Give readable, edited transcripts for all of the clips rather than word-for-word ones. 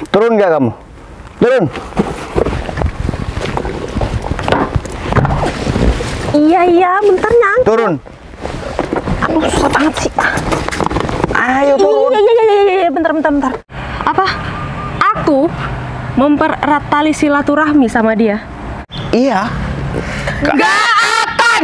Turun nggak kamu? Turun. Iya, bentar nyang. Turun. Aduh, susah banget sih. Ayo turun. Iya, bentar. Apa? Aku mempererat tali silaturahmi sama dia? Iya. Gak akan!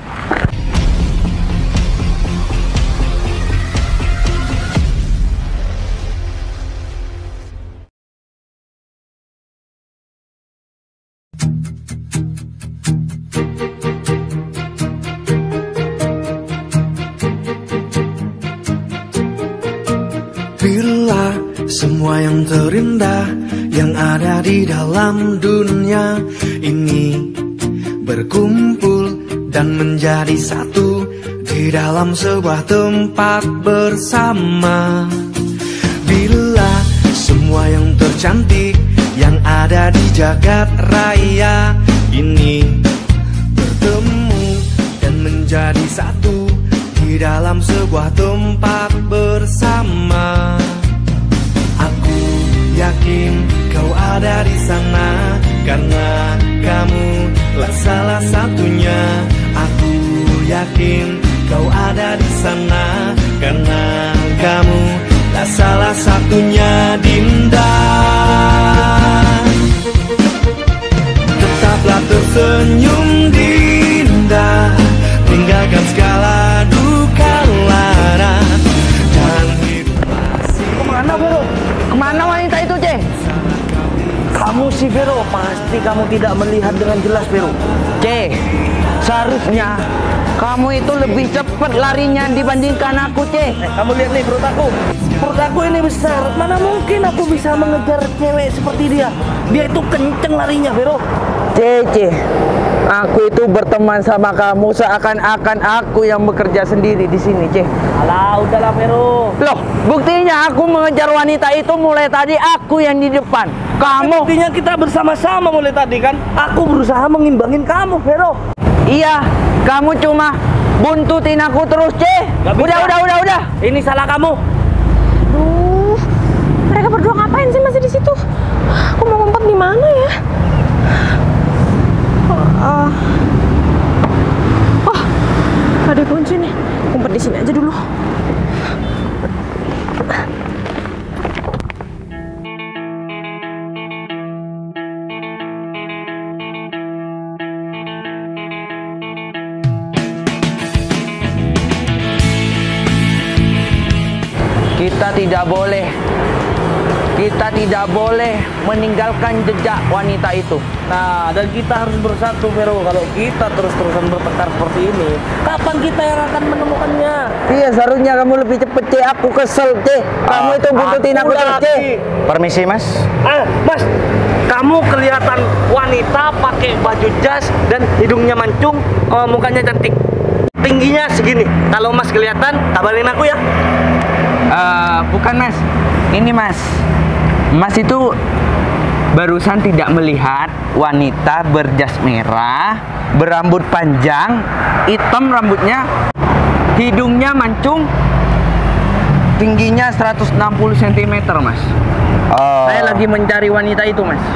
Bila semua yang terindah yang ada di dalam dunia ini berkumpul dan menjadi satu di dalam sebuah tempat bersama. Bila semua yang tercantik yang ada di jagat raya ini bertemu dan menjadi satu di dalam sebuah tempat bersama. Aku yakin kau ada di sana karena kamu lah salah satunya. Aku yakin kau ada di sana karena kamu lah salah satunya, Dinda. Tetaplah tersenyum, Dinda, tinggalkan segala duka lara dan hidup masih. Kemana Vero? Kemana wanita itu, Ceh? Kamu sih Vero, pasti kamu tidak melihat dengan jelas Vero. Ceh, seharusnya kamu itu lebih cepat larinya dibandingkan aku, Ceh. Kamu lihat nih perut aku. Perut aku ini besar. Mana mungkin aku bisa mengejar cewek seperti dia? Dia itu kenceng larinya, Vero. Ceh, aku itu berteman sama kamu seakan-akan aku yang bekerja sendiri di sini, Ceh. Alah, udahlah, Vero. Loh, buktinya aku mengejar wanita itu mulai tadi aku yang di depan. Kamu. Buktinya kita bersama-sama mulai tadi kan? Aku berusaha mengimbangin kamu, Vero. Iya, kamu cuma buntutin aku terus, Ceh. Udah. Ini salah kamu. Aduh, mereka berdua ngapain sih masih di situ? Aku mau ngumpet di mana ya? Oh, ada kunci nih. Ngumpet di sini aja dulu. Kita tidak boleh meninggalkan jejak wanita itu. Nah, dan kita harus bersatu, Vero. Kalau kita terus-terusan bertengkar seperti ini, kapan kita yang akan menemukannya? Iya, seharusnya kamu lebih cepet, Ceh. Aku kesel, Ceh. Kamu itu buntutin aku terus, Ceh. Permisi, Mas. Mas, kamu kelihatan wanita pakai baju jas dan hidungnya mancung, mukanya cantik. Tingginya segini. Kalau Mas kelihatan, kabarin aku ya. Bukan, Mas. Ini, Mas. Mas itu barusan tidak melihat wanita berjas merah, berambut panjang, hitam rambutnya, hidungnya mancung, tingginya 160 cm, Mas. Saya lagi mencari wanita itu, Mas.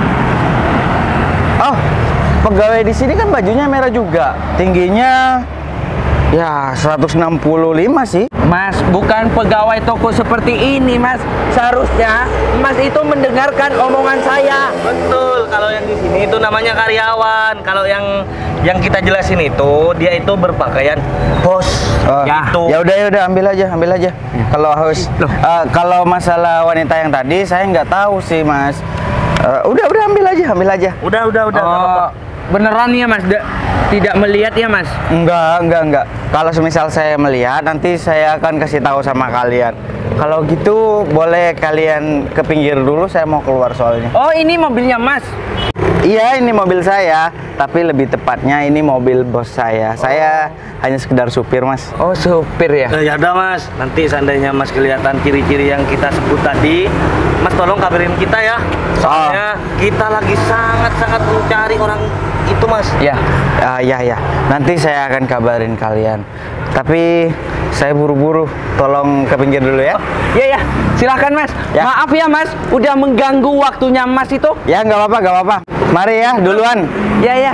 Oh, pegawai di sini kan bajunya merah juga. Tingginya ya 165 sih. Mas, bukan pegawai toko seperti ini, Mas. Seharusnya Mas itu mendengarkan omongan saya. Betul, kalau yang di sini itu namanya karyawan. Kalau yang kita jelasin itu, dia itu berpakaian bos. Gitu. Ya udah, ambil aja. Kalau haus. Kalau masalah wanita yang tadi saya nggak tahu sih, Mas. Udah ambil aja. Udah. Nggak apa-apa. Beneran ya, Mas? Tidak melihat ya, Mas? Enggak. Kalau semisal saya melihat, nanti saya akan kasih tahu sama kalian. Kalau gitu, boleh kalian ke pinggir dulu, saya mau keluar soalnya. Oh, ini mobilnya, Mas? Iya, ini mobil saya, tapi lebih tepatnya ini mobil bos saya. Saya hanya sekedar supir, Mas. Oh, supir ya? Ya udah Mas, nanti seandainya Mas kelihatan ciri-ciri yang kita sebut tadi, Mas tolong kabarin kita ya. Soalnya kita lagi sangat-sangat mencari orang itu, Mas. Ya, ya. Nanti saya akan kabarin kalian. Tapi saya buru-buru, tolong ke pinggir dulu ya. Iya, ya. Silakan, Mas. Ya. Maaf ya, Mas, udah mengganggu waktunya Mas itu. Ya, nggak apa-apa. Mari ya, duluan. Ya.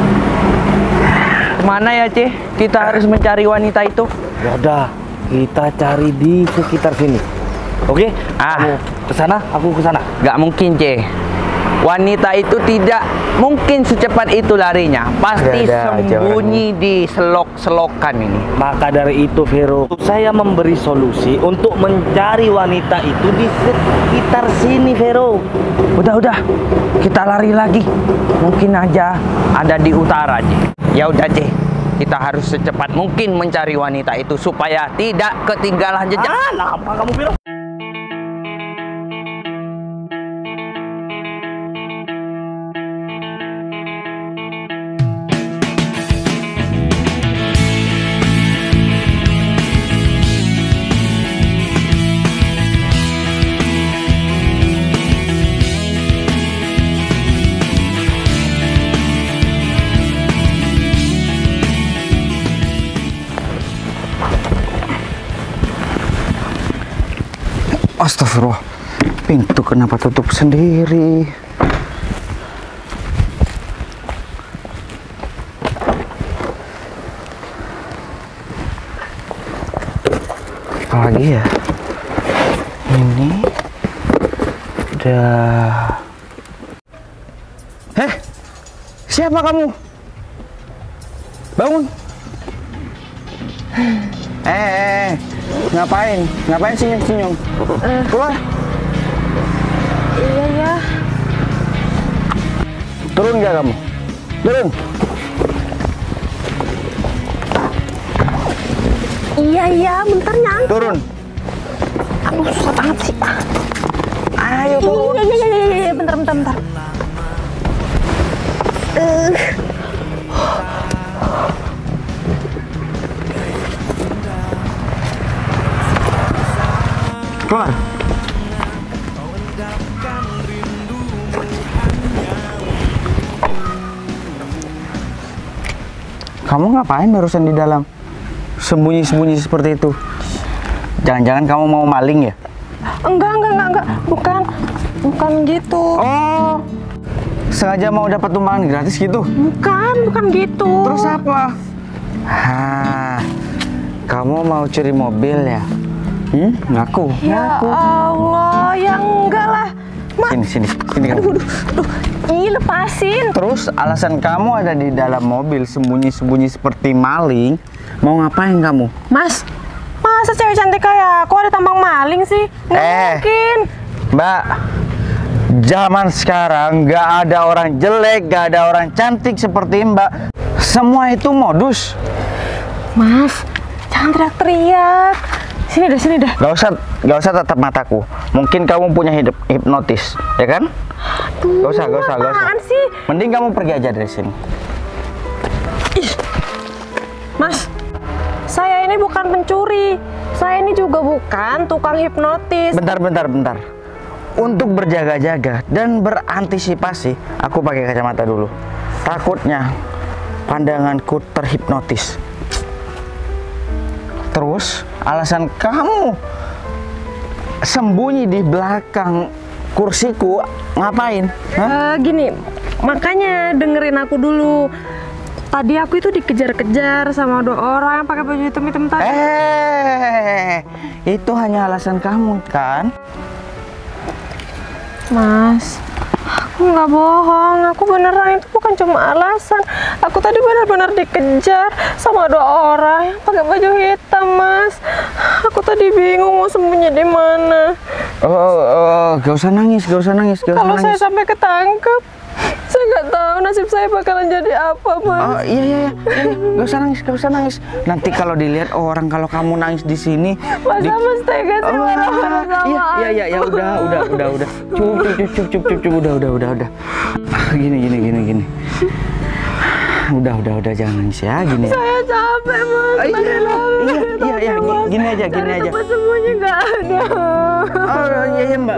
Mana ya, Ce? Kita harus mencari wanita itu. Ya udah, kita cari di sekitar sini. Oke? Kamu kesana, aku kesana. Gak mungkin, Ce. Wanita itu tidak mungkin secepat itu larinya. Pasti Ada aja sembunyi di selok-selokan ini. Maka dari itu, Vero, saya memberi solusi untuk mencari wanita itu di sekitar sini, Vero. Udah. Kita lari lagi. Mungkin aja ada di utara, Ce. Ya udah, Ce. Kita harus secepat mungkin mencari wanita itu supaya tidak ketinggalan jejak. Lama kamu, Vero. Astagfirullah, pintu kenapa tutup sendiri? Apa lagi ya? Ini udah. Siapa kamu? Bangun. Ngapain senyum-senyum? Keluar. Iya ya. Turun nggak kamu? Turun. Iya, bentar nyang. Turun. Aduh, susah banget sih. Ayo turun. Iya, bentar. Keluar. Kamu ngapain barusan di dalam? Sembunyi-sembunyi seperti itu. Jangan-jangan kamu mau maling ya? Enggak. Bukan gitu. Oh, sengaja mau dapat tumpangan gratis gitu? Bukan gitu. Terus apa? Kamu mau curi mobil ya? Ngaku. Ya Allah, ya enggak lah. Sini kamu. Aduh, lepasin. Terus alasan kamu ada di dalam mobil sembunyi-sembunyi seperti maling, mau ngapain kamu? Mas, masa cewek cantik kayak aku ada tampang maling sih? Nggak mungkin. Mbak, zaman sekarang nggak ada orang jelek, nggak ada orang cantik seperti Mbak. Semua itu modus. Mas, jangan teriak-teriak. Sini dah. Gak usah tatap mataku. Mungkin kamu punya hipnotis, ya kan? Aduh, Gak usah. apaan sih? Mending kamu pergi aja dari sini. Mas, saya ini bukan pencuri. Saya ini juga bukan tukang hipnotis. Bentar. Untuk berjaga-jaga dan berantisipasi, aku pakai kacamata dulu. Takutnya pandanganku terhipnotis. Terus alasan kamu sembunyi di belakang kursiku ngapain? Gini, makanya dengerin aku dulu. Tadi aku itu dikejar-kejar sama 2 orang yang pakai baju hitam-hitam tadi. Itu hanya alasan kamu kan? Mas, aku nggak bohong. Aku beneran, itu bukan cuma alasan. Aku tadi benar-benar dikejar sama 2 orang yang pakai baju hitam, Mas. Aku tadi bingung mau sembunyi di mana. Gak usah nangis, gak usah nangis, gak usah Kalau saya nangis. sampai ketangkep, saya nggak tahu nasib saya bakalan jadi apa, Mas. Oh iya, gak usah nangis, gak usah nangis. Nanti kalau dilihat orang kalau kamu nangis di sini, Masa Mas tega sih marah-marah sama iya, udah. Cukup, udah. Gini. Udah, jangan nangis ya, gini. Saya capek, Mas. Iya, gini aja. Tempat sembunyi nggak ada. Oh iya, Mbak.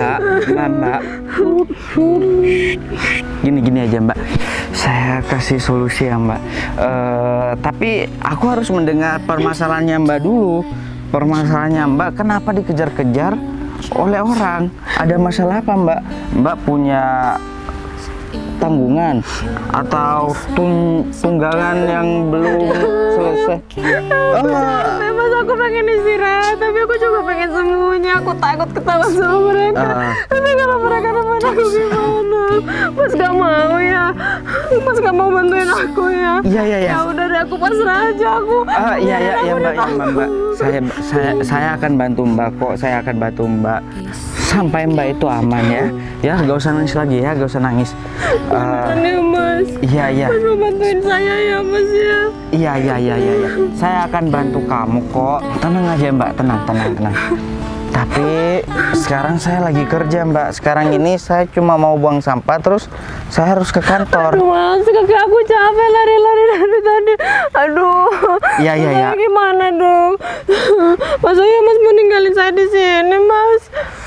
Gini aja, Mbak. Saya kasih solusi ya, Mbak. Tapi aku harus mendengar permasalahannya Mbak dulu. Permasalahannya Mbak, kenapa dikejar-kejar oleh orang? Ada masalah apa, Mbak? Mbak punya tanggungan atau tunggangan yang belum selesai? Mas, aku pengen istirahat, tapi aku juga pengen sembunyi. Aku takut ketawa sama mereka. Tapi kalau mereka nemuin aku gimana? Mas gak mau ya? Mas gak mau bantuin aku ya? Iya. Ya udah deh, aku pasrah aja aku. Iya, Mbak. Saya akan bantu Mbak kok. Saya akan bantu Mbak sampai Mbak itu aman ya. Ya, gak usah nangis lagi ya, gak usah nangis. Ini Mas. Iya. Mas mau bantuin saya ya, Mas ya? Iya. Saya akan bantu kamu kok. Tenang aja, Mbak. Tenang. Tapi sekarang saya lagi kerja, Mbak. Sekarang ini saya cuma mau buang sampah, terus saya harus ke kantor. Aduh, Mas, kaki aku capek lari-lari dari tadi. Aduh. Iya. Saya gimana dong? Masa ya Mas mau ninggalin saya di sini, Mas?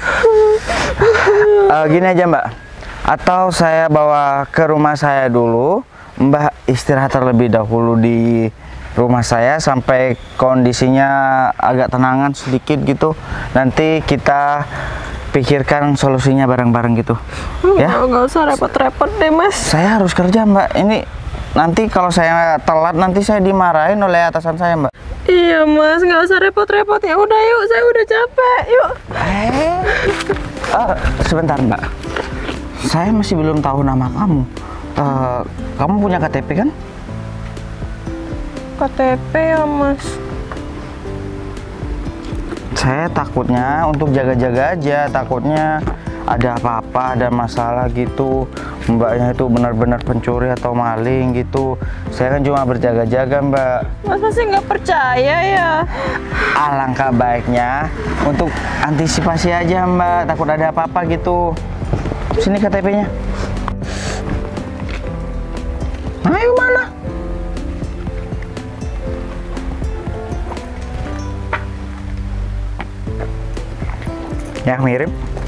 Gini aja, Mbak. Atau saya bawa ke rumah saya dulu. Mbak istirahat terlebih dahulu di rumah saya sampai kondisinya agak tenangan sedikit gitu. Nanti kita pikirkan solusinya bareng-bareng gitu. Ya? Nggak usah repot-repot deh, Mas. Saya harus kerja, Mbak. Ini nanti kalau saya telat nanti saya dimarahin oleh atasan saya, Mbak. Iya, Mas, nggak usah repot-repot. Ya udah, yuk, saya udah capek. Yuk. Sebentar, Mbak. Saya masih belum tahu nama kamu. Kamu punya KTP kan? KTP ya, Mas. Saya takutnya untuk jaga-jaga aja, takutnya ada apa-apa, ada masalah gitu. Mbaknya itu benar-benar pencuri atau maling gitu. Saya kan cuma berjaga-jaga, Mbak. Mas masih nggak percaya ya? Alangkah baiknya untuk antisipasi aja, Mbak. Takut ada apa-apa gitu. Sini KTP-nya. Ayo, mana? Yang mirip.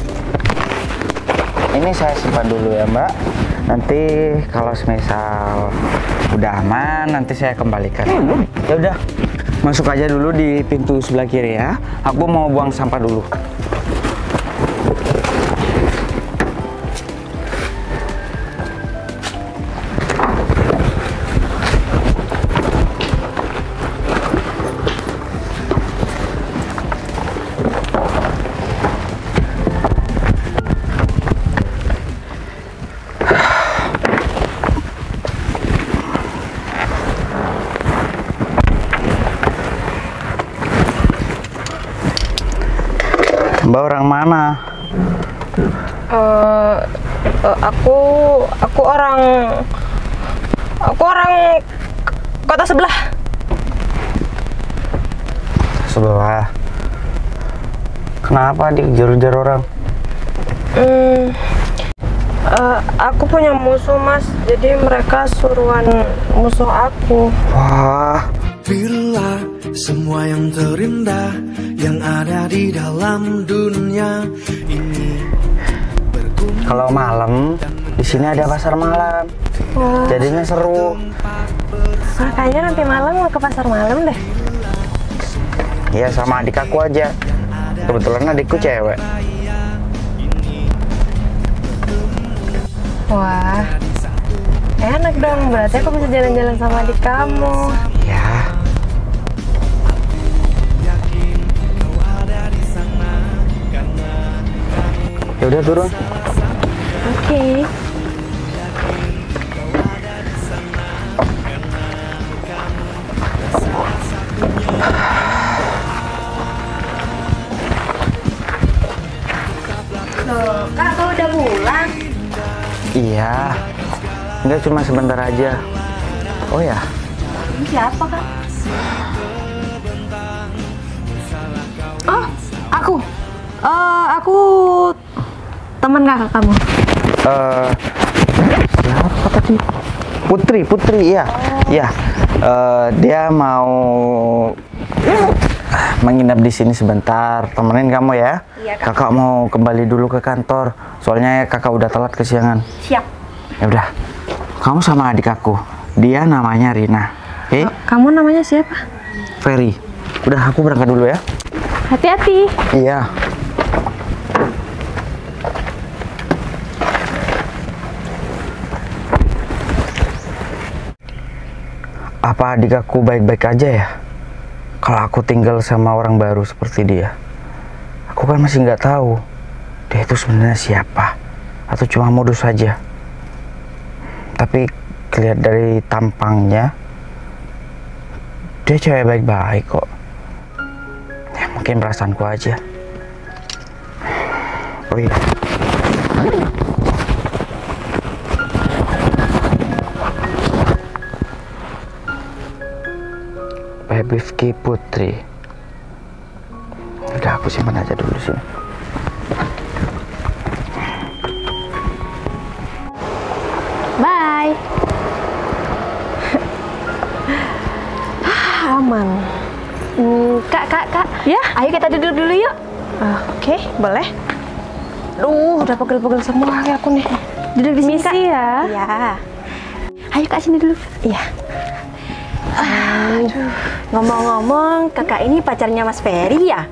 Ini saya simpan dulu ya, Mbak. Nanti kalau semisal udah aman, nanti saya kembalikan. Ya udah, masuk aja dulu di pintu sebelah kiri ya. Aku mau buang sampah dulu. Mbak orang mana? Aku orang kota sebelah. Sebelah. Kenapa dikejar-kejar orang? Aku punya musuh, Mas. Jadi mereka suruhan musuh aku. Wah, Pilihlah semua yang terindah yang ada di dalam dunia ini. kalau malam di sini ada pasar malam. Wah, Jadinya seru. makanya nanti malam mau ke pasar malam deh. Iya, sama adik aku aja. Kebetulan adikku cewek. Wah, enak dong. Berarti aku bisa jalan-jalan sama adik kamu. Ya. Ya udah turun. Oke. Loh, Kak, kau udah pulang? Iya. Enggak, cuma sebentar aja. Oh ya, Ini siapa, Kak? Oh, aku. Aku teman kakak kamu. siapa tadi? Putri, iya. Iya. Dia mau menginap di sini sebentar. Temenin kamu ya. Iya, Kak. Kakak mau kembali dulu ke kantor. Soalnya kakak udah telat kesiangan. Siap. Ya udah. Kamu sama adik aku. Dia namanya Rina. Oke? Kamu namanya siapa? Ferry. Udah, aku berangkat dulu ya. Hati-hati. Iya. Apa adik aku baik-baik aja ya? Kalau aku tinggal sama orang baru seperti dia, aku kan masih nggak tahu dia itu sebenarnya siapa atau cuma modus saja. Tapi kelihatan dari tampangnya, dia cewek baik-baik kok. Ya, mungkin perasaanku aja. Oh iya. Bifki Putri. Udah, aku simpan aja dulu sini. Bye. Aman. Kak. Ya? Ayo kita duduk dulu yuk. Oke, boleh. Udah pegel-pegel semua kaki aku nih. Duduk di sini, Kak. Ya. Iya. Ayo Kak, sini dulu. Iya. Aduh. Ngomong-ngomong, kakak ini pacarnya Mas Ferry ya?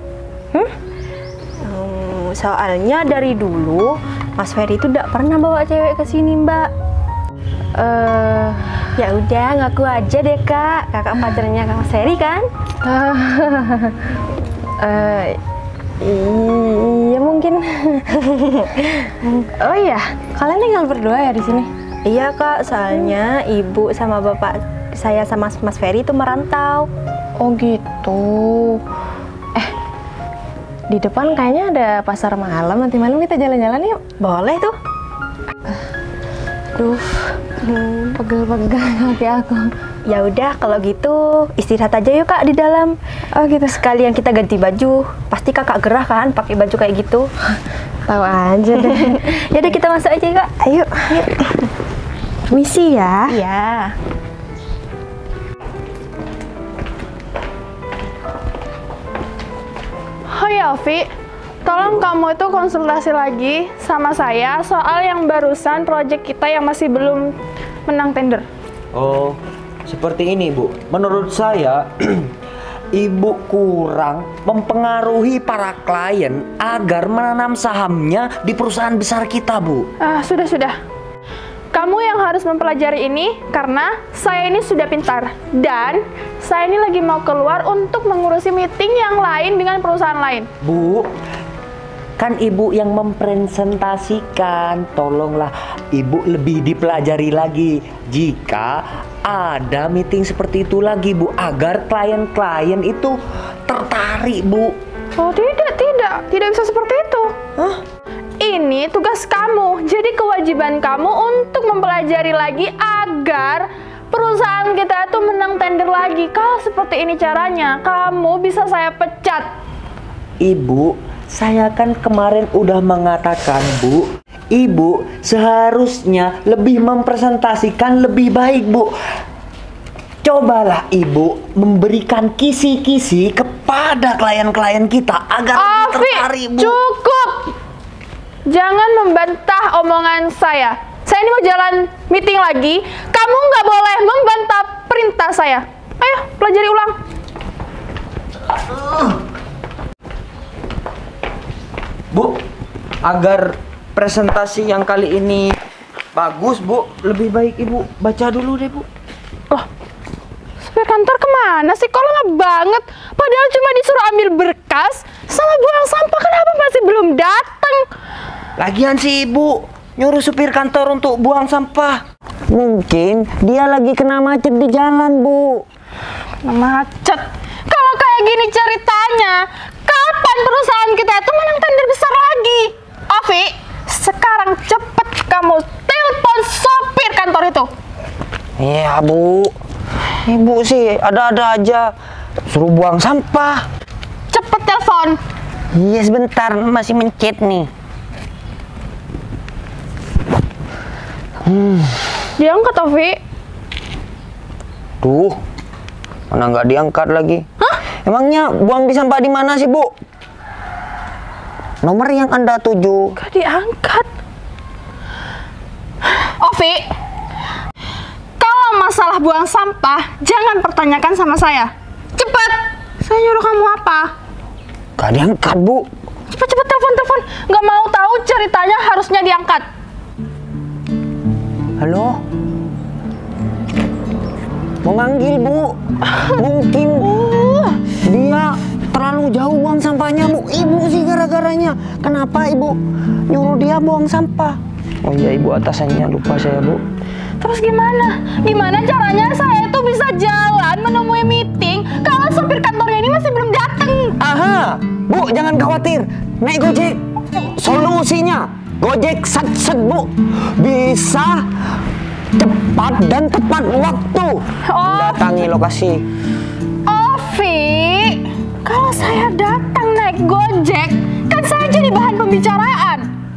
Soalnya dari dulu Mas Ferry itu tidak pernah bawa cewek ke sini, Mbak. Ya udah, ngaku aja deh Kak. Kakak pacarnya Kak Mas Ferry kan? Iya mungkin. Oh iya, kalian tinggal berdua ya di sini? Iya Kak, soalnya ibu sama bapak saya sama Mas Ferry itu merantau. Oh gitu. Di depan kayaknya ada pasar malam. Nanti malam kita jalan-jalan yuk. Boleh tuh. Duh, pegel-pegel kaki aku. Ya udah, kalau gitu istirahat aja yuk Kak di dalam. Oh gitu. Sekalian kita ganti baju. Pasti Kakak gerah kan pakai baju kayak gitu. Tahu aja deh. Ya udah, kita masuk aja Kak. Ayo. Misi ya. Iya. Hai Alfi, tolong kamu itu konsultasi lagi sama saya soal yang barusan proyek kita yang masih belum menang tender. Oh, seperti ini Bu. Menurut saya Ibu kurang mempengaruhi para klien agar menanam sahamnya di perusahaan besar kita, Bu. Sudah. Kamu yang harus mempelajari ini karena saya ini sudah pintar dan saya ini lagi mau keluar untuk mengurusi meeting yang lain dengan perusahaan lain. Bu, kan Ibu yang mempresentasikan. Tolonglah Ibu lebih dipelajari lagi jika ada meeting seperti itu lagi, Bu, agar klien-klien itu tertarik, Bu. Oh tidak bisa seperti itu. Hah? Ini tugas kamu, jadi kewajiban kamu untuk mempelajari lagi agar perusahaan kita itu menang tender lagi. Kalau seperti ini caranya, kamu bisa saya pecat. Ibu, saya kan kemarin udah mengatakan, Bu, Ibu seharusnya lebih mempresentasikan lebih baik, Bu. Cobalah Ibu memberikan kisi-kisi kepada klien-klien kita agar lebih tertarik, Bu. Cukup! Jangan membantah omongan saya. Saya ini mau jalan meeting lagi. Kamu nggak boleh membantah perintah saya. Ayo, pelajari ulang. Bu, agar presentasi yang kali ini bagus, Bu, lebih baik Ibu baca dulu deh, Bu. Loh, supir kantor kemana sih? Kok lama banget? Padahal cuma disuruh ambil berkas sama buang sampah. Kenapa masih belum datang? Lagian sih Ibu nyuruh supir kantor untuk buang sampah. Mungkin dia lagi kena macet di jalan, Bu. Macet. Kalau kayak gini ceritanya, kapan perusahaan kita itu menang tender besar lagi? Ovi, sekarang cepet kamu telepon sopir kantor itu. Iya, Bu. Ibu sih ada-ada aja. Suruh buang sampah. Cepet telepon. Iya, sebentar. Masih mencet nih. Diangkat, Ovi. Tuh. Mana nggak diangkat lagi? Hah? Emangnya buang di sampah di mana sih, Bu? Nomor yang Anda tuju. Gak diangkat. Ovi, kalau masalah buang sampah, jangan pertanyakan sama saya. Cepat. Saya nyuruh kamu apa? Gak diangkat, Bu. Cepet-cepet telepon. Gak mau tahu ceritanya, harusnya diangkat. Halo? Memanggil, Bu. Mungkin dia terlalu jauh buang sampahnya, Bu. Ibu sih gara-garanya. Kenapa Ibu nyuruh dia buang sampah? Oh iya, Ibu, atasannya lupa saya, Bu. Terus gimana? Gimana caranya saya itu bisa jalan menemui meeting kalau supir kantornya ini masih belum datang? Aha, Bu, jangan khawatir. Naik Gojek. Solusinya Gojek sat-set, Bu. Bisa cepat dan tepat waktu mendatangi lokasi. Ovi, kalau saya datang naik Gojek, kan saya jadi bahan pembicaraan.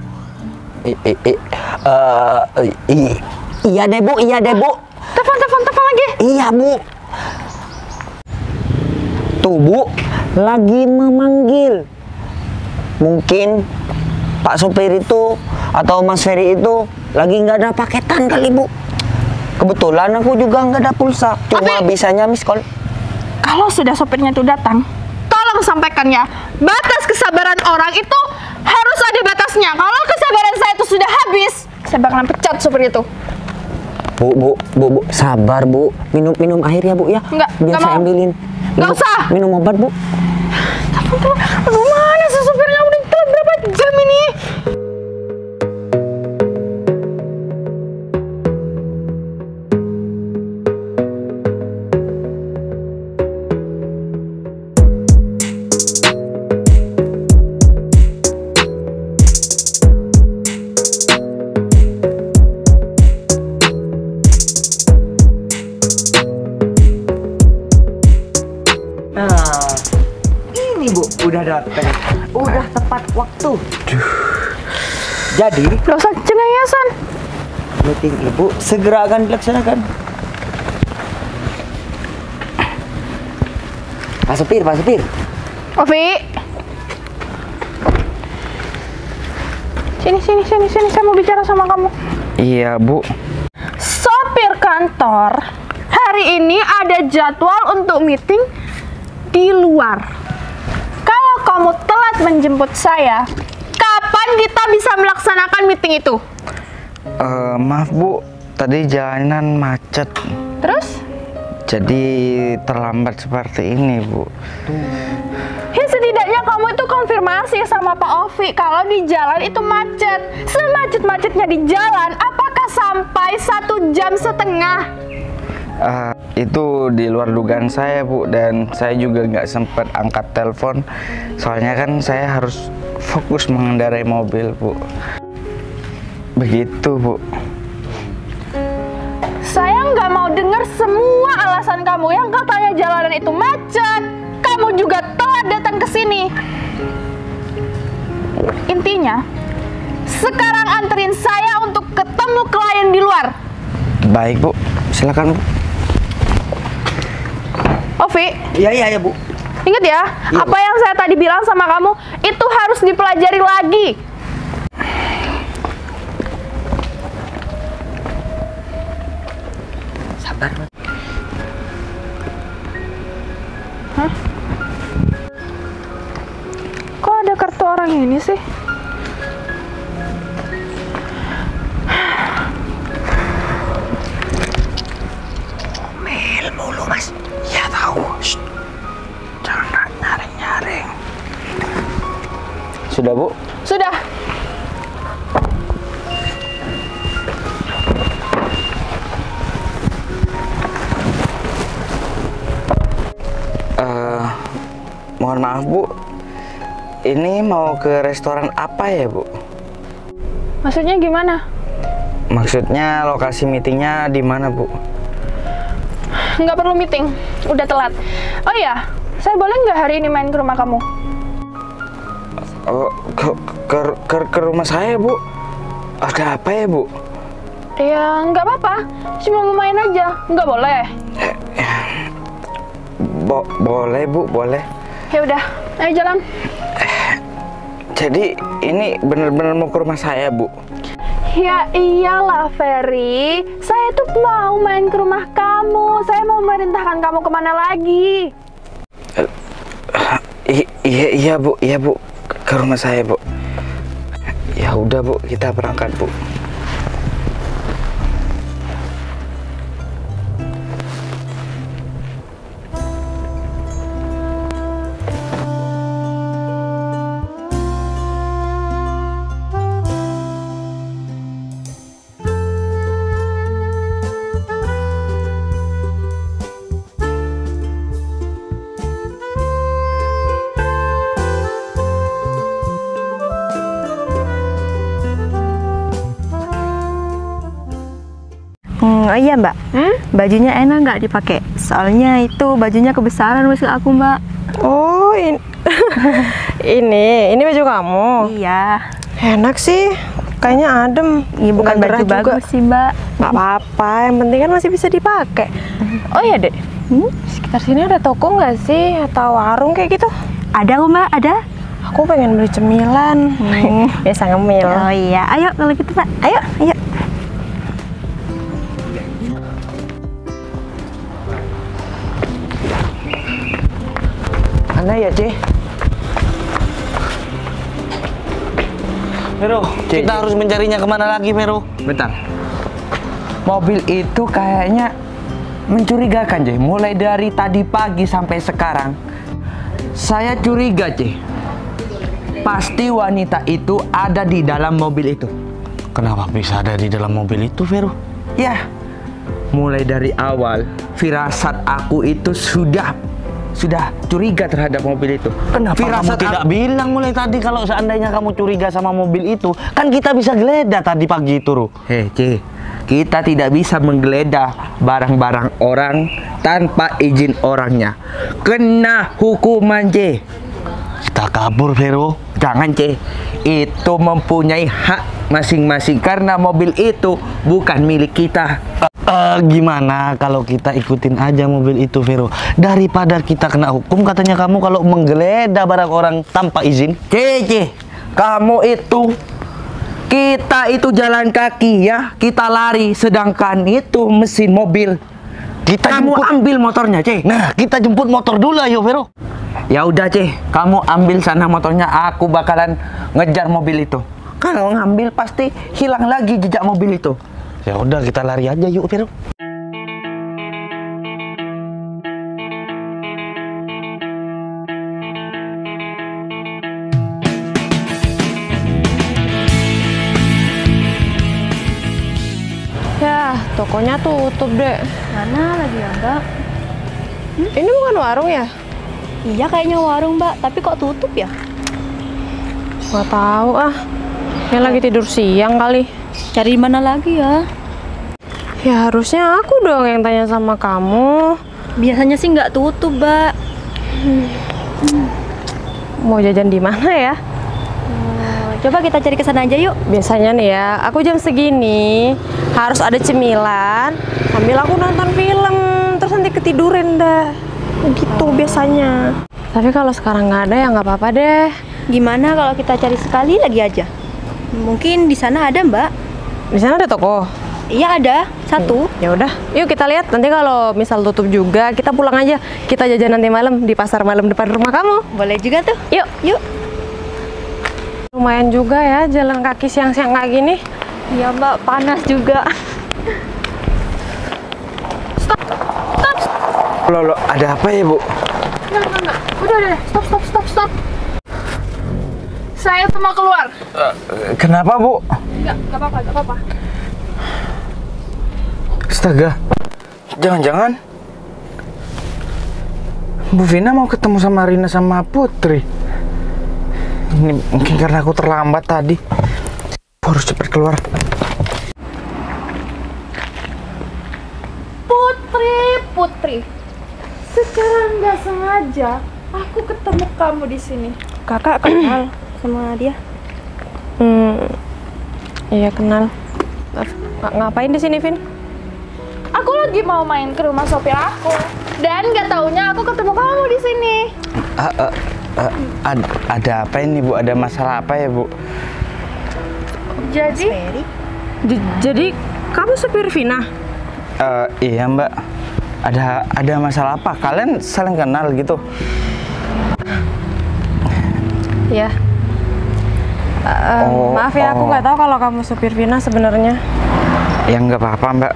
Iya deh, Bu. Telepon lagi. Iya, Bu. Tuh, Bu, lagi memanggil. Mungkin Pak sopir itu atau Mas Ferry itu lagi nggak ada paketan kali, Bu. Kebetulan aku juga nggak ada pulsa. Cuma bisanya miss call. Kalau sudah sopirnya itu datang, tolong sampaikan ya, batas kesabaran orang itu harus ada batasnya. Kalau kesabaran saya itu sudah habis, saya bakalan pecat sopir itu. Bu, sabar, Bu. Minum air ya, Bu ya. Enggak, biar enggak saya mau. ambilin. Enggak usah. Minum obat, Bu. Aduh, mana sih sopirnya, udah telat berapa jam ini? Nah, ini Bu, udah datang. Udah tepat waktu. Jadi, Gak usah cengengesan. meeting Ibu segera akan dilaksanakan. Pak Supir. Ovi, sini, saya mau bicara sama kamu. Iya, Bu. Sopir kantor, hari ini ada jadwal untuk meeting di luar. Kalau kamu telat menjemput saya, kapan kita bisa melaksanakan meeting itu? Maaf, Bu. Tadi jalanan macet. Terus? Jadi terlambat seperti ini, Bu. Ya setidaknya kamu itu konfirmasi sama Pak Ovi kalau di jalan itu macet. Semacet-macetnya di jalan, apakah sampai 1,5 jam? Itu di luar dugaan saya, Bu, dan saya juga nggak sempat angkat telepon. Soalnya kan saya harus fokus mengendarai mobil, Bu. Begitu, Bu. Saya nggak mau dengar semua alasan kamu yang katanya jalanan itu macet. Kamu juga telat datang ke sini. Intinya, sekarang anterin saya untuk ketemu klien di luar. Baik, Bu. Silakan, Bu. Ovi, Iya, Bu. ingat ya, apa yang saya tadi bilang sama kamu itu harus dipelajari lagi. Sabar, Bu. Hah? Kok ada kartu orang ini sih? Mel mulu, Mas. Ya tahu. Shh. Jangan nyaring-nyaring. Sudah, Bu? Sudah. Mohon maaf, Bu. Ini mau ke restoran apa ya, Bu? Maksudnya gimana? Maksudnya lokasi meetingnya di mana, Bu? Nggak perlu meeting, udah telat. Oh iya, saya boleh nggak hari ini main ke rumah kamu? Oh, ke rumah saya, Bu. Ada apa ya, Bu? Ya nggak apa-apa, cuma mau main aja. Nggak boleh? Boleh, Bu, boleh. Ya udah, ayo jalan. Jadi ini bener-bener mau ke rumah saya, Bu? Ya iyalah Ferry, saya tuh mau main ke rumah kamu. Saya mau merintahkan kamu kemana lagi. Iya Bu, ke rumah saya, Bu. Ya udah, Bu, kita berangkat, Bu. Oh iya Mbak, bajunya enak nggak dipakai? Soalnya itu bajunya kebesaran maksud aku Mbak. Oh ini baju kamu? Iya. Enak sih, kayaknya adem. Iya bukan Nggak baju gerah juga. bagus sih Mbak. Nggak apa-apa, yang penting kan masih bisa dipakai. Oh iya Dek, sekitar sini ada toko nggak sih? Atau warung kayak gitu? Ada kok Mbak, ada. Aku pengen beli cemilan. Biasa ngemil. Oh iya, ayo kalau gitu Mbak. Ayo. Mana ya, Ce? Vero, kita harus mencarinya kemana lagi, Vero? Bentar. Mobil itu kayaknya mencurigakan, Ce. Mulai dari tadi pagi sampai sekarang, saya curiga, Ce. Pasti wanita itu ada di dalam mobil itu. Kenapa bisa ada di dalam mobil itu, Vero? Ya, mulai dari awal, firasat aku itu sudah curiga terhadap mobil itu. Kenapa kamu tidak bilang mulai tadi kalau seandainya kamu curiga sama mobil itu? Kan kita bisa geledah tadi pagi itu, Ru. Hei, Ce, kita tidak bisa menggeledah barang-barang orang tanpa izin orangnya. Kena hukuman, Ce. Kita kabur, Vero. Jangan, Ce. Itu mempunyai hak masing-masing karena mobil itu bukan milik kita. Gimana kalau kita ikutin aja mobil itu, Vero? Daripada kita kena hukum, katanya kamu kalau menggeledah barang orang tanpa izin. Ce, kamu itu, kita itu jalan kaki ya, kita lari, sedangkan itu mesin mobil. Kamu ambil motornya, Ce. Nah, kita jemput motor dulu, ayo, Vero. Ya udah, Ce, kamu ambil sana motornya, aku bakalan ngejar mobil itu. Kalau ngambil pasti hilang lagi jejak mobil itu. Ya udah, kita lari aja yuk, Vero. Ya, tokonya tutup deh. Mana lagi ya Mbak? Ini bukan warung ya? Iya kayaknya warung Mbak, tapi kok tutup ya? Nggak tahu ah. Dia lagi tidur siang kali. Cari di mana lagi ya? Ya harusnya aku dong yang tanya sama kamu. Biasanya sih nggak tutup Mbak. Mau jajan di mana ya? Coba kita cari ke sana aja yuk. Biasanya nih ya, aku jam segini harus ada cemilan sambil aku nonton film, terus nanti ketiduran dah. Gitu biasanya. Tapi kalau sekarang nggak ada ya nggak apa-apa deh. Gimana kalau kita cari sekali lagi aja? Mungkin di sana ada Mbak. Di sana ada toko. Iya ada, satu. Ya udah, yuk kita lihat. Nanti kalau misal tutup juga, kita pulang aja. Kita jajan nanti malam di pasar malam depan rumah kamu. Boleh juga tuh. Yuk. Lumayan juga ya jalan kaki siang-siang kayak gini. Iya Mbak, panas juga. Loh, ada apa ya, Bu? Enggak. Udah. Stop. Saya tuh mau keluar. Kenapa, Bu? Enggak apa-apa. Astaga, jangan-jangan Bu Vina mau ketemu sama Rina sama Putri. Ini mungkin karena aku terlambat tadi. Aku harus cepat keluar. Putri, secara nggak sengaja aku ketemu kamu di sini. Kakak kenal sama dia? Iya kenal. Ngapain di sini, Vin? Aku lagi mau main ke rumah sopir aku, dan nggak taunya aku ketemu kamu di sini. Ada apa ini, Bu? Ada masalah apa ya, Bu? Jadi kamu supir Vina? Iya, Mbak. Ada masalah apa? Kalian saling kenal gitu? Iya. Maaf ya, aku nggak tahu kalau kamu supir Vina sebenarnya. Ya nggak apa-apa, Mbak.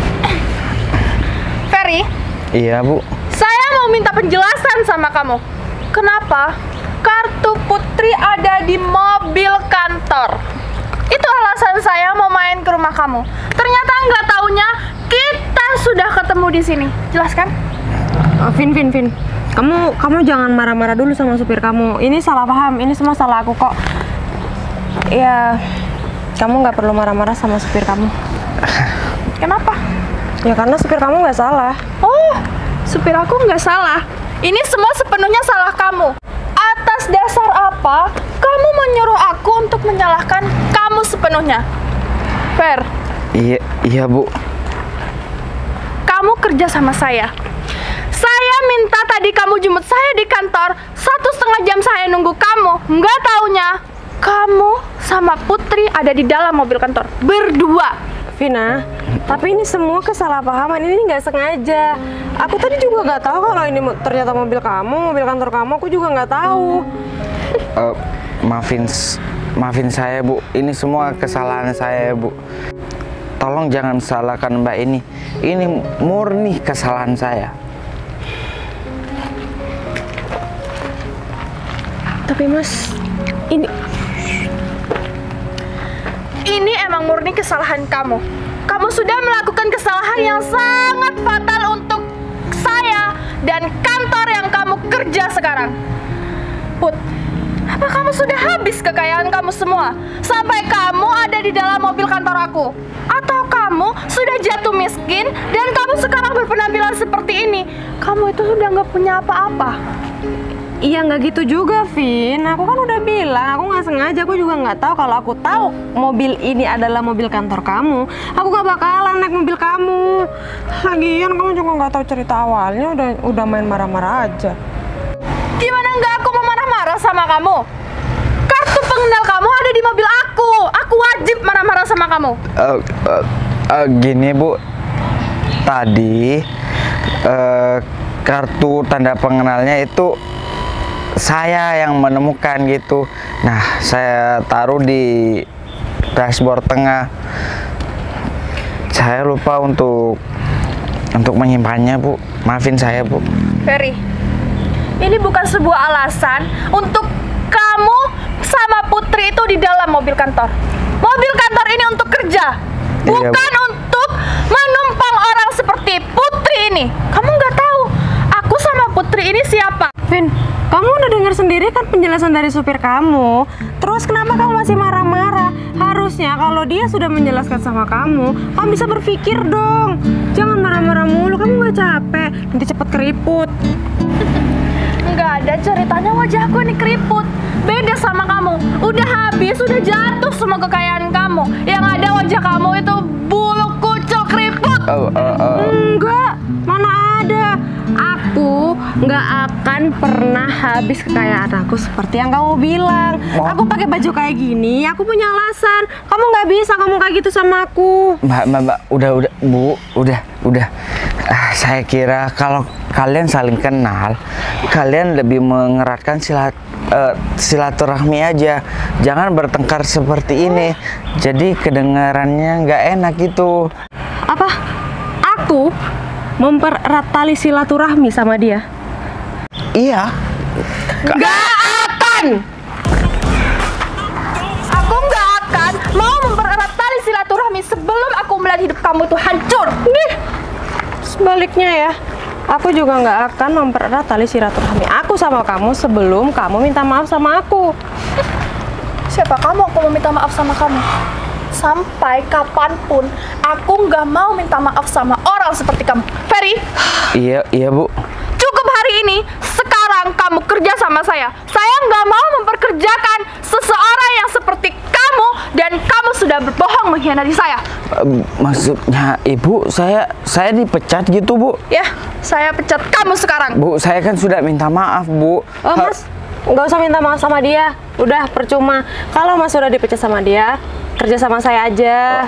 Ferry? Iya, Bu. Saya mau minta penjelasan sama kamu. Kenapa kartu Putri ada di mobil kantor? Itu alasan saya mau main ke rumah kamu. Ternyata nggak taunya kita sudah ketemu di sini. Jelaskan? Vin. Kamu jangan marah-marah dulu sama supir kamu. Ini salah paham. Ini semua salah aku kok. Ya, kamu nggak perlu marah-marah sama supir kamu. Kenapa? Ya karena supir kamu nggak salah. Oh, supir aku nggak salah. Ini semua sepenuhnya salah kamu. Atas dasar apa kamu menyuruh aku untuk menyalahkan kamu sepenuhnya? Fer. Iya, Bu. Kamu kerja sama saya. Saya minta tadi kamu jemput saya di kantor. 1,5 jam saya nunggu kamu. Nggak taunya kamu sama Putri ada di dalam mobil kantor berdua. Vina, tapi ini semua kesalahpahaman. Ini nggak sengaja. Aku tadi juga nggak tahu kalau ini ternyata mobil kamu, mobil kantor kamu. Aku juga nggak tahu. Maafin saya, Bu. Ini semua kesalahan saya, Bu. Tolong jangan salahkan Mbak ini. Ini murni kesalahan saya. Tapi Mas, Ini emang murni kesalahan kamu. Kamu sudah melakukan kesalahan yang sangat fatal untuk saya dan kantor yang kamu kerja sekarang. Put, apa kamu sudah habis kekayaan kamu semua sampai kamu ada di dalam mobil kantor aku? Atau kamu sudah jatuh miskin dan kamu sekarang berpenampilan seperti ini? Kamu itu sudah nggak punya apa-apa. iya nggak gitu juga, Vin. Aku kan udah bilang, aku nggak sengaja. Aku juga nggak tahu. Kalau aku tahu mobil ini adalah mobil kantor kamu, aku nggak bakalan naik mobil kamu. Lagian kamu juga nggak tahu cerita awalnya, udah main marah-marah aja. Gimana nggak aku mau marah-marah sama kamu? Kartu pengenal kamu ada di mobil aku. Aku wajib marah-marah sama kamu. Gini, Bu. Tadi kartu tanda pengenalnya itu saya yang menemukan gitu. Nah, saya taruh di dashboard tengah. Saya lupa untuk menyimpannya, Bu. Maafin saya, Bu. Ferry, ini bukan sebuah alasan untuk kamu sama Putri itu di dalam mobil kantor. Mobil kantor ini untuk kerja, bukan untuk menumpang orang seperti Putri ini. Kamu nggak tahu aku sama Putri ini siapa? Vin, kamu udah dengar sendiri kan penjelasan dari supir kamu. Terus kenapa kamu masih marah-marah? Harusnya kalau dia sudah menjelaskan sama kamu bisa berpikir dong. Jangan marah-marah mulu, kamu nggak capek? Nanti cepet keriput. Nggak ada ceritanya wajahku ini keriput. Beda sama kamu. Udah habis, udah jatuh semua kekayaan kamu. Yang ada wajah kamu itu bulu kucel keriput. Enggak, mana ada. Aku nggak akan pernah habis kekayaan aku seperti yang kamu bilang. Aku pakai baju kayak gini, aku punya alasan. Kamu nggak bisa ngomong kayak gitu sama aku. Mbak, udah, Bu, udah. Saya kira kalau kalian saling kenal, kalian lebih mengeratkan silaturahmi aja. Jangan bertengkar seperti ini. Jadi kedengarannya nggak enak gitu. Apa? Aku mempererat tali silaturahmi sama dia? Iya. Nggak akan. Aku nggak akan mau mempererat tali silaturahmi sebelum aku melihat hidup kamu itu hancur. Nih. Sebaliknya ya, aku juga nggak akan mempererat tali silaturahmi aku sama kamu sebelum kamu minta maaf sama aku. Siapa kamu? Aku mau minta maaf sama kamu. sampai kapanpun aku nggak mau minta maaf sama orang seperti kamu. Ferry? Iya Bu. Cukup hari ini, sekarang kamu kerja sama saya. Saya nggak mau memperkerjakan seseorang yang seperti kamu dan kamu sudah berbohong mengkhianati saya. Maksudnya Ibu, saya dipecat gitu Bu? Ya, saya pecat kamu sekarang. Bu, saya kan sudah minta maaf Bu. Oh Mas, nggak usah minta maaf sama dia. Udah percuma. Kalau Mas sudah dipecat sama dia, kerja sama saya aja.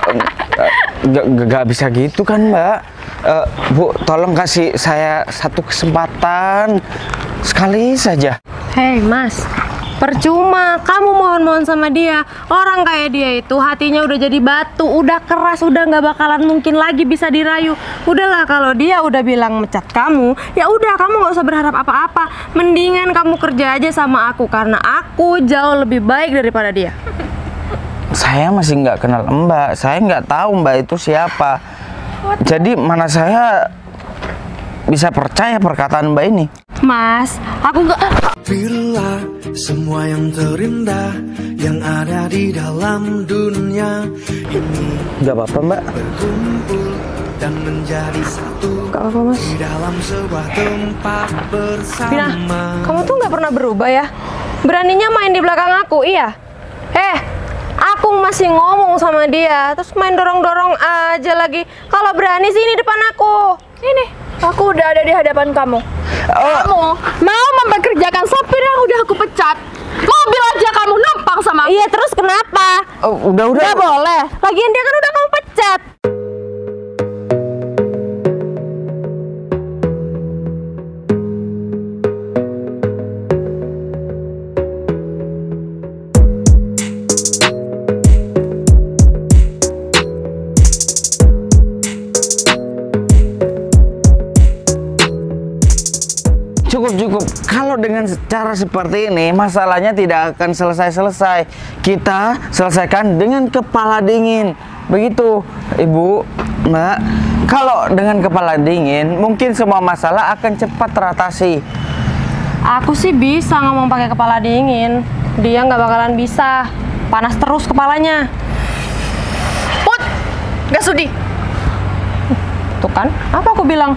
Gak bisa gitu kan Mbak. Bu, tolong kasih saya satu kesempatan sekali saja. Hei Mas, percuma kamu mohon-mohon sama dia. Orang kayak dia itu hatinya udah jadi batu, udah keras, udah nggak bakalan mungkin lagi bisa dirayu. Udahlah, kalau dia udah bilang mecat kamu, ya udah kamu nggak usah berharap apa-apa. Mendingan kamu kerja aja sama aku karena aku jauh lebih baik daripada dia. Saya masih nggak kenal Mbak, saya nggak tahu Mbak itu siapa. Jadi mana saya bisa percaya perkataan Mbak ini? Mas, aku nggak. Bila semua yang terindah yang ada di dalam dunia ini Nggak apa-apa Mbak. berkumpul dan menjadi satu Gak apa-apa Mas. di dalam sebuah tempat Vina, bersama. kamu tuh nggak pernah berubah ya? Beraninya main di belakang aku, iya? Aku masih ngomong sama dia, terus main dorong-dorong aja lagi. Kalau berani sini depan aku. Ini, aku udah ada di hadapan kamu. Kamu mau mempekerjakan sopir yang udah aku pecat. Mobil aja kamu numpang sama aku. Iya, terus kenapa? Udah. Nggak boleh. Lagian dia kan udah kamu pecat. Cukup. Kalau dengan cara seperti ini, masalahnya tidak akan selesai-selesai. Kita selesaikan dengan kepala dingin. Begitu, Ibu, Mbak. Kalau dengan kepala dingin, mungkin semua masalah akan cepat teratasi. Aku sih bisa ngomong pakai kepala dingin. Dia nggak bakalan bisa. Panas terus kepalanya. Put, gak sudi. Tuh kan, apa aku bilang?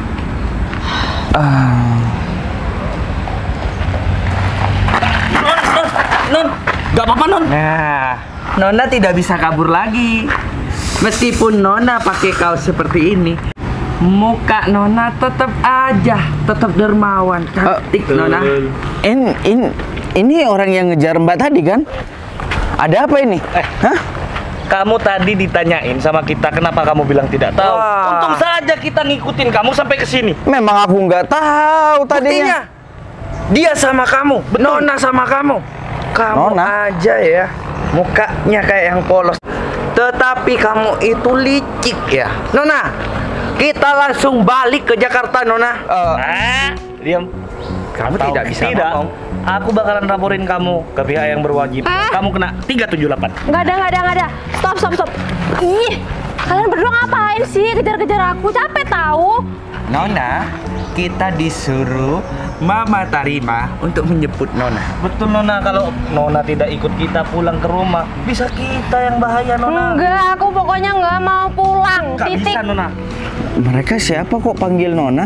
Non, gak apa-apa Non. Nah, Nona tidak bisa kabur lagi. Meskipun Nona pakai kaos seperti ini, muka Nona tetap aja, tetap dermawan, cantik Nona. Ini orang yang ngejar Mbak tadi kan? Ada apa ini? Hah? Kamu tadi ditanyain sama kita kenapa kamu bilang tidak tahu. Wah. Untung saja kita ngikutin kamu sampai ke sini. Memang aku nggak tahu tadinya. Buktinya, dia sama kamu, Nona sama kamu. Kamu Nona? aja ya, mukanya kayak yang polos. Tetapi kamu itu licik ya. Nona, kita langsung balik ke Jakarta, Nona. Diam. Kamu tidak bisa ngomong. Aku bakalan laporin kamu ke pihak yang berwajib. Kamu kena 378. Nggak ada. Stop. Ih, kalian berdua ngapain sih kejar-kejar aku? Capek tahu. Nona, kita disuruh Mama Tarima untuk menjemput Nona. Betul Nona, kalau Nona tidak ikut kita pulang ke rumah, bisa kita yang bahaya Nona. Enggak, aku pokoknya nggak mau pulang. Gak Titik. bisa Nona. Mereka siapa kok panggil Nona?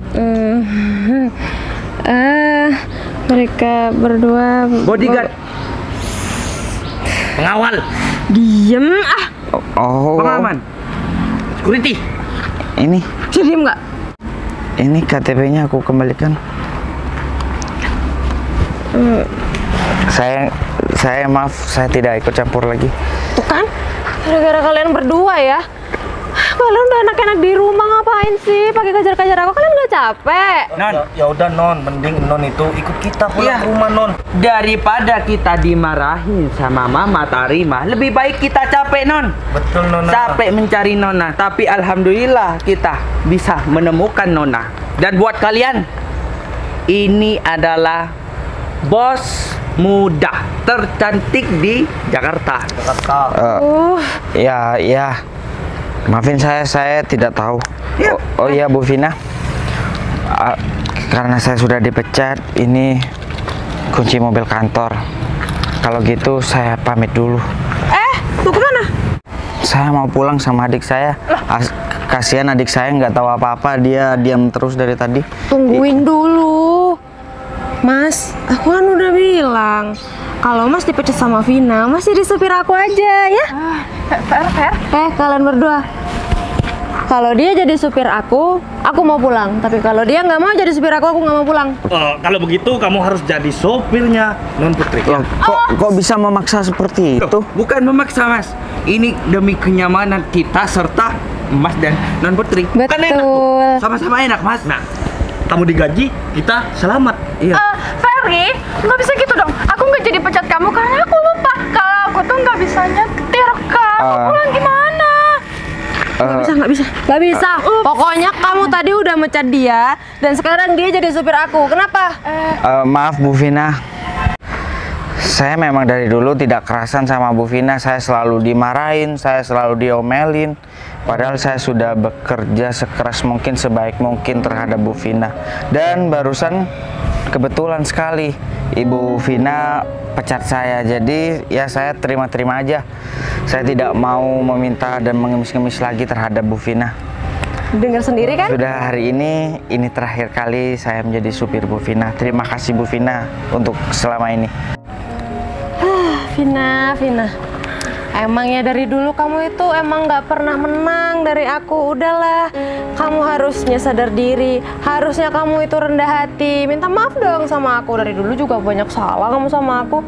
Mereka berdua Bodyguard, pengawal, diem Oh, pengaman, security. ini diem nggak? ini KTP-nya aku kembalikan. Saya maaf, saya tidak ikut campur lagi. Tuh kan, gara-gara kalian berdua ya. Kalian udah enak-enak di rumah, ngapain sih pakai kejar-kejar aku? Kalian nggak capek? Non. Ya udah Non, mending Non itu ikut kita pulang ke rumah Non. Daripada kita dimarahin sama Mama Tarima, lebih baik kita capek Non. Betul Nona. Capek mencari Nona, tapi alhamdulillah kita bisa menemukan Nona. Dan buat kalian, ini adalah bos muda tercantik di Jakarta. Ya. Maafin saya tidak tahu. Oh iya Bu Vina, karena saya sudah dipecat, ini kunci mobil kantor. Kalau gitu saya pamit dulu. Tuh kemana? saya mau pulang sama adik saya. Kasihan adik saya nggak tahu apa-apa, dia diam terus dari tadi. Tungguin dulu. Mas, aku kan udah bilang kalau Mas dipecat sama Vina, Mas jadi supir aku aja ya. Fair. Kalian berdua. Kalau dia jadi supir aku mau pulang. Tapi kalau dia nggak mau jadi supir aku nggak mau pulang. Kalau begitu kamu harus jadi sopirnya Non Putri. Loh, kok bisa memaksa seperti itu? Bukan memaksa, Mas. Ini demi kenyamanan kita serta Mas dan Non Putri. Betul. Kan enak tuh. Sama-sama enak, Mas. Nah, kamu digaji, kita selamat. Iya. Ferry, nggak bisa gitu dong. Aku nggak jadi pecat kamu karena aku lupa kalau aku tuh nggak bisa nyetir. Kamu pulang gimana? Nggak bisa. Pokoknya kamu tadi udah mecat dia dan sekarang dia jadi supir aku. Kenapa? Maaf Bu Vina, saya memang dari dulu tidak kerasan sama Bu Vina. Saya selalu dimarahin, saya selalu diomelin. Padahal saya sudah bekerja sekeras mungkin, sebaik mungkin terhadap Bu Vina. Dan barusan kebetulan sekali Ibu Vina pecat saya. Jadi ya saya terima-terima aja. Saya tidak mau meminta dan mengemis-ngemis lagi terhadap Bu Vina. Dengar sendiri kan? Sudah hari ini terakhir kali saya menjadi supir Bu Vina. Terima kasih Bu Vina untuk selama ini. Vina. Emangnya dari dulu kamu itu emang nggak pernah menang dari aku. Udahlah, kamu harusnya sadar diri. Harusnya kamu itu rendah hati. Minta maaf dong sama aku. Dari dulu juga banyak salah kamu sama aku.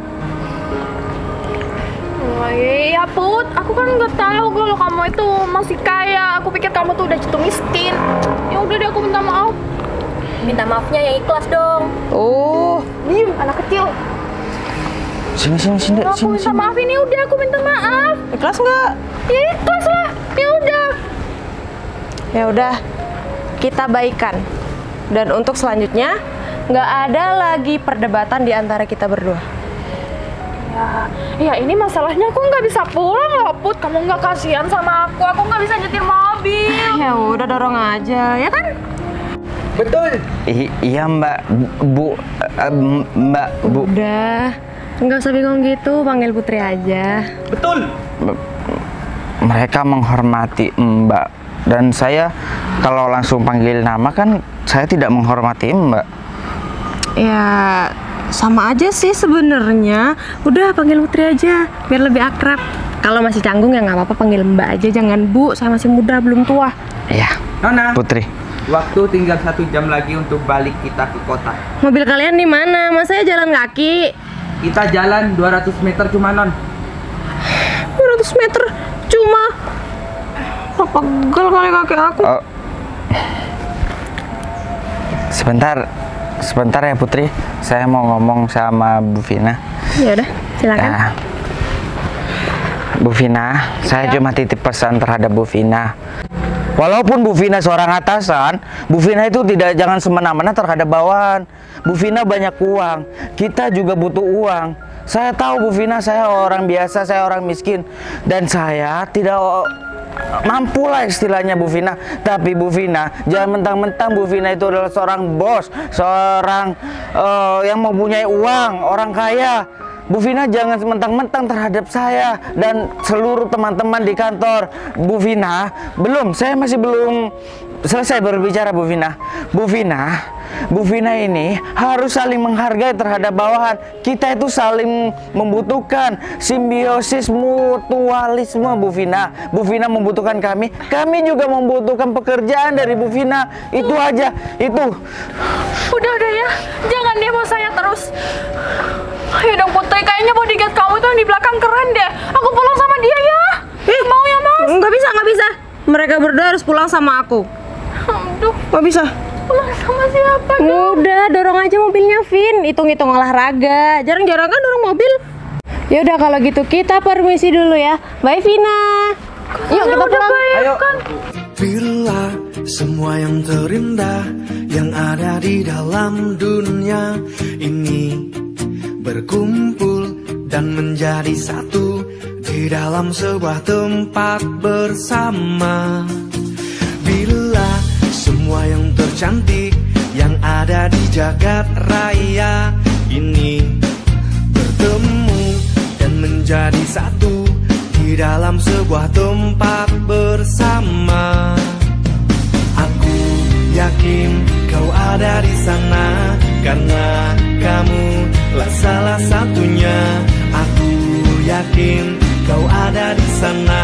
Oh iya Put, aku kan nggak tahu kalau kamu itu masih kaya. Aku pikir kamu tuh udah jatuh miskin. Ya udah deh, aku minta maaf. Minta maafnya yang ikhlas dong. Diem, anak kecil. Sini. Aku minta maaf ini, udah aku minta maaf. Ikhlas nggak? Ya ikhlas lah. Ya udah, kita baikan. Dan untuk selanjutnya nggak ada lagi perdebatan di antara kita berdua. Ya ini masalahnya aku nggak bisa pulang loh Put. Kamu nggak kasihan sama aku nggak bisa nyetir mobil. Ya udah, dorong aja, ya kan? Betul. Iya Mbak, Bu. Udah, nggak usah bingung gitu, panggil Putri aja. Betul. Mereka menghormati Mbak, dan saya kalau langsung panggil nama kan saya tidak menghormati Mbak. Ya sama aja sih sebenarnya. Udah panggil Putri aja biar lebih akrab. Kalau masih canggung ya nggak apa-apa, panggil Mbak aja, jangan Bu. Saya masih muda, belum tua. Iya. Nona, Putri. waktu tinggal 1 jam lagi untuk balik kita ke kota. Mobil kalian di mana? Mas saya jalan kaki. Kita jalan 200 meter cuma, Non. 200 meter cuma. Pegel kali kaki aku. Sebentar ya Putri, saya mau ngomong sama Bu Vina. Ya udah, silakan. Ya. Bu Vina, saya cuma titip pesan terhadap Bu Vina. Walaupun Bu Vina seorang atasan, Bu Vina itu jangan semena-mena terhadap bawahan. Bu Vina banyak uang, kita juga butuh uang. Saya tahu Bu Vina, saya orang biasa, saya orang miskin, dan saya tidak mampu lah istilahnya Bu Vina. Tapi Bu Vina, jangan mentang-mentang Bu Vina itu adalah seorang bos, seorang yang mempunyai uang, orang kaya. Bu Vina jangan mentang-mentang terhadap saya dan seluruh teman-teman di kantor. Bu Vina, saya masih belum selesai berbicara Bu Vina. Bu Vina ini harus saling menghargai terhadap bawahan. Kita itu saling membutuhkan, simbiosis mutualisme Bu Vina. Bu Vina membutuhkan kami juga membutuhkan pekerjaan dari Bu Vina. Itu aja, itu. Udah ya, jangan demo saya terus. Ayo dong Putri, kayaknya bodyguard kamu itu yang di belakang keren deh. Aku pulang sama dia ya. Mau ya Mas? Nggak bisa. Mereka berdua harus pulang sama aku. Aduh, Nggak bisa. pulang sama siapa dong? Udah, dorong aja mobilnya, Vin. Hitung-hitung olahraga. Jarang-jarang kan dorong mobil. Ya udah kalau gitu kita permisi dulu ya. Bye Vina. Yuk kita pulang. Ayo. Bila semua yang terindah yang ada di dalam dunia ini berkumpul dan menjadi satu di dalam sebuah tempat bersama. Bila semua yang tercantik yang ada di jagat raya ini bertemu dan menjadi satu di di dalam sebuah tempat bersama. Aku yakin kau ada di sana, karena kamu lah salah satunya. Aku yakin kau ada di sana,